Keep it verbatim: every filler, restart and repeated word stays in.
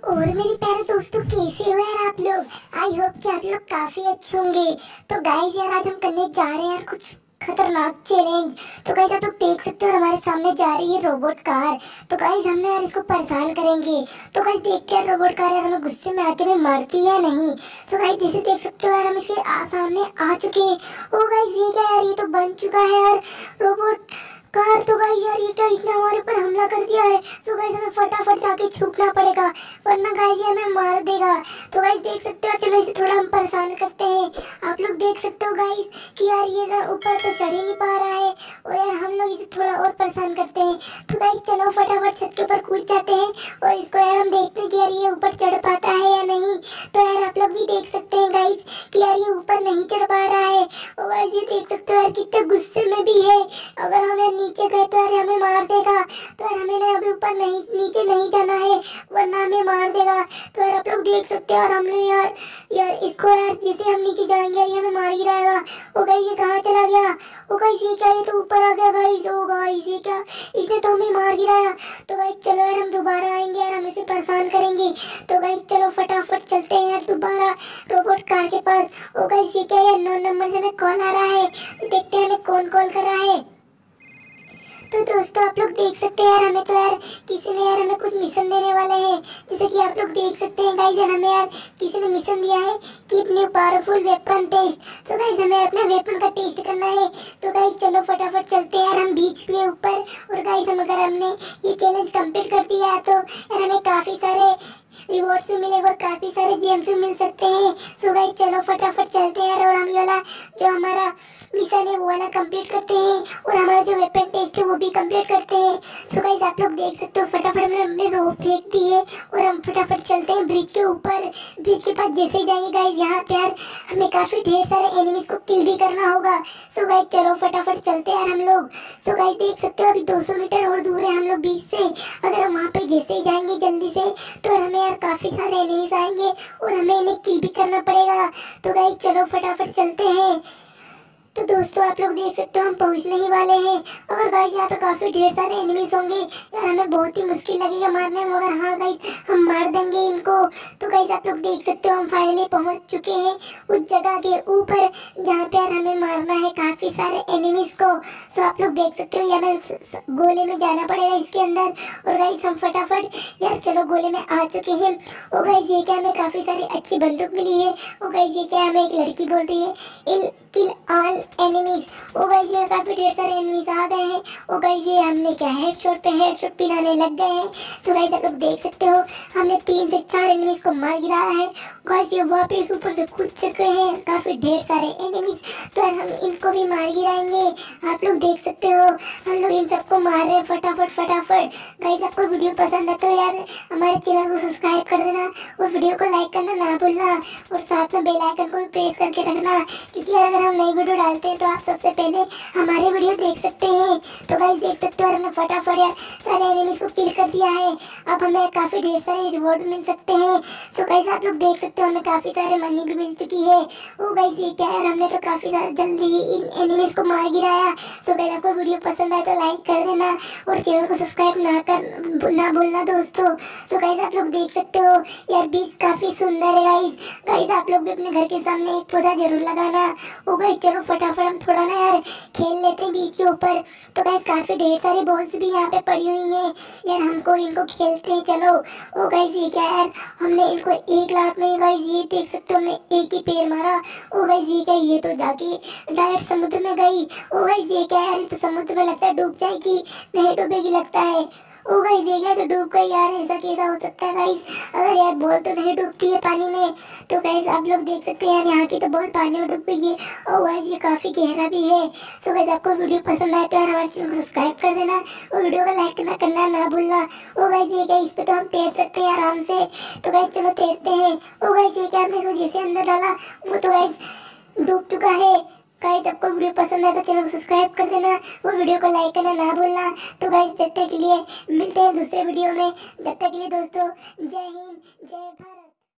और मेरे प्यारे दोस्तों, कैसे हो यार आप लोग। आई होप कि आप लोग काफी अच्छे होंगे। तो गाइस यार, आज हम करने जा रहे हैं यार कुछ खतरनाक चैलेंज। तो गाइस आप लोग देख सकते हो, हमारे सामने जा रही है रोबोट कार। तो गाइस हमने यार इसको परेशान करेंगे। तो गाइस देखते हैं रोबोट कार यार हमें गुस्से में आके में मारती है या नहीं। सो गाइस जैसे देख सकते हो यार, हम इसके आ, सामने आ चुके हैं। ओ गाइस ये क्या यार, ये तो बन चुका है यार रोबोट कार। तो गाइस यार ये क्या, इसने हमारे ऊपर हमला कर दिया है। सो गाइस हमें फटाफट जाके छुपना पड़ेगा, वरना गाइस ये हमें मार देगा। तो गाइस देख सकते हो, चलो इसे थोड़ा हम परेशान करते हैं। आप लोग देख सकते हो गाइस कि यार ये ना ऊपर तो चढ़ ही नहीं पा रहा है, और यार हम लोग इसे थोड़ा और परेशान करते हैं। तो गाइस चलो फटाफट छत के ऊपर कूद जाते हैं, और इसको यार हम देखते हैं कि यार ये ऊपर चढ़ पाता है या नहीं। तो यार आप लोग भी देख सकते हैं गाइस कि यार ये ऊपर नहीं चढ़ पा रहा है। और गाइस ये देख सकते हो यार कितने गुस्से में भी है। अगर हमें नीचे गए तो यार हमें मार देगा। तो यार हमें ना अभी ऊपर नहीं, नीचे नहीं जाना है, वरना हमें मार देगा। तो यार आप लोग देख सकते हैं, और हमने यार यार इसको यार जैसे हम नीचे जाएंगे यार ये हमें मार गिराएगा। ओ गाइस ये कहाँ चला गया। ओ गाइस ये क्या, ये तो ऊपर आ गया गाइस। ओ गाइस ये क्या, इसने तो हमें मार गिराया। तो गाइस चलो यार हम दोबारा आएंगे यार, हम इसे परेशान करेंगे। तो गाइस चलो फटाफट चलते हैं यार दोबारा रोबोट कार के पास। ओ गाइस ये क्या, यार नौ नंबर से हमें कॉल आ रहा है। देखते हैं हमें कौन कॉल कर रहा है। तो दोस्तों आप लोग देख सकते हैं यार, हमें तो यार किसी ने यार हमें कुछ मिशन देने वाले हैं। जैसे कि आप लोग देख सकते हैं गाइस, यार हमें यार किसी ने मिशन दिया है, keep new powerful weapon test. तो गाइस हमें अपने वेपन का टेस्ट करना है। तो गाइस चलो फटाफट चलते हैं यार हम बीच के ऊपर। और गाइस हम अगर हमने ये चैलेंज कंप्लीट कर दिया है तो यार हमें काफ़ी सारे रिवॉर्ड्स भी मिलेगा और काफ़ी सारे जेम्स भी मिल सकते हैं। सो गाइस चलो फटाफट चलते हैं यार, और हम ये वाला जो हमारा मिशन है वो वाला कंप्लीट करते हैं, और हमारा जो वेपन टेस्ट है वो भी कंप्लीट करते हैं। सो गाइस आप लोग देख सकते हो, फटाफट हमने हमने रोप फेंक दी है, और हम फटाफट चलते हैं ब्रिज के ऊपर। ब्रिज के पास जैसे ही जाएंगे गाइस, यहाँ पे यार हमें काफ़ी ढेर सारे एनिमीज को किल भी करना होगा। सो गाइस चलो फटाफट चलते हैं यार हम लोग। सो गाइस देख सकते हो, अभी दो सौ मीटर और दूर है हम लोग बीच से। अगर हम वहाँ पे जैसे ही जाएंगे जल्दी से, तो हमें यार काफ़ी सारे एनिमीज आएंगे, और हमें इन्हें किल भी करना पड़ेगा। तो गाइस चलो फटाफट चलते हैं। तो दोस्तों आप लोग देख सकते हो, हम पहुंचने ही वाले हैं। अगर गाइस यहाँ पे काफ़ी ढेर सारे एनिमीज होंगे यार, हमें बहुत ही मुश्किल लगेगा मारने में, मगर हाँ गाइस हम मार देंगे इनको। तो गाइस आप लोग देख सकते हो, हम फाइनली पहुंच चुके हैं उस जगह के ऊपर जहाँ पे यार हमें मारना है काफ़ी सारे एनिमीज को। सो आप लोग देख सकते हो, यार हमें गोले में जाना पड़ेगा इसके अंदर। और गाइस हम फटाफट यार चलो गोले में आ चुके हैं। और गाइस ये क्या, हमें काफ़ी सारी अच्छी बंदूक मिली है। और गाइस ये क्या, हमें एक लड़की बोल रही है किल ऑल एनिमीज। ओ गाइस ये काफी ढेर सारे एनिमीज आ गए हैं। ओ गाइस ये हमने क्या हेडशॉट पे हेडशॉट पिनाने लग गए हैं। तो गाइस आप लोग देख सकते हो, हमने तीन से चार एनिमीज को मार गिराया है। गाइस ये वापस ऊपर से कूद चुके हैं काफी ढेर सारे एनिमीज। तो यार हम इनको भी मार गिराएंगे। आप लोग देख सकते हो, हम लोग इन सबको मार रहे हैं फटाफट फटाफट। गाइस आपको वीडियो पसंद है तो यार हमारे चैनल को सब्सक्राइब कर देना, और वीडियो को लाइक करना ना भूलना, और साथ में बेल आइकन को भी प्रेस करके रखना, क्योंकि यार अगर हम नई वीडियो डालते हैं तो आप सबसे पहले हमारे वीडियो देख सकते हैं। तो गाइस देख सकते हो, हमने फटाफट यार सारे एनिमीज को किल कर दिया है। अब हमें काफ़ी ढेर सारे रिवॉर्ड मिल सकते हैं। सो गाइस आप लोग देख सकते हो, हमें काफ़ी सारे मनी भी मिल चुकी है। ओ गाइस ये क्या है, हमने तो काफ़ी सारे जल्दी ही इन एनिमीज को मार गिराया। सो गाइस आपको वीडियो पसंद आए तो लाइक कर देना, और चैनल को सब्सक्राइब ना कर ना भूलना दोस्तों। सो गाइस आप लोग देख सकते हो, यार बीच काफ़ी सुंदर है गाइस। गाइस आप लोग भी अपने घर के सामने एक पौधा जरूर लगाना। ओ गाइस चलो फटाफट हम थोड़ा ना यार खेल लेते हैं बीच के ऊपर। तो गाइस काफी ढेर सारी बॉल्स भी यहाँ पे पड़ी हुई हैं यार, हमको इनको खेलते हैं चलो। ओ गाइस ये क्या यार, हमने इनको एक लाख में गाइस ये देख सकते हो, हमने एक ही पैर मारा। ओ गाइस ये क्या, ये तो जाके डायरेक्ट समुद्र में गई। ओ गाइस ये क्या यार, ये तो समुद्र में लगता है डूब जाएगी, नहीं डूबेगी लगता है। ओ गाइस ये क्या, तो डूब गई यार, ऐसा कैसा हो सकता है गाइस। अगर यार बॉल तो नहीं डूबती है पानी में। तो गाइस आप लोग देख सकते हैं यार, यहाँ की तो बॉल पानी में डूब गई है। और गाइस ये काफ़ी गहरा भी है। सो गाइस आपको वीडियो पसंद आए तो यार हमारे चैनल को सब्सक्राइब कर देना, और वीडियो को लाइक करना करना ना भूलना। ओ गाइस ये क्या, इस पे तो हम तैर सकते हैं आराम से। तो गाइस चलो तैरते हैं। ओ गाइस ये क्या, आपने इसको जैसे अंदर डाला वो तो गाइस डूब चुका है। गाइस आपको वीडियो पसंद आए तो चैनल को सब्सक्राइब कर देना, और वीडियो को लाइक करना ना भूलना। तो गाइस जब तक के लिए मिलते हैं दूसरे वीडियो में, जब तक के लिए दोस्तों जय हिंद जय भारत।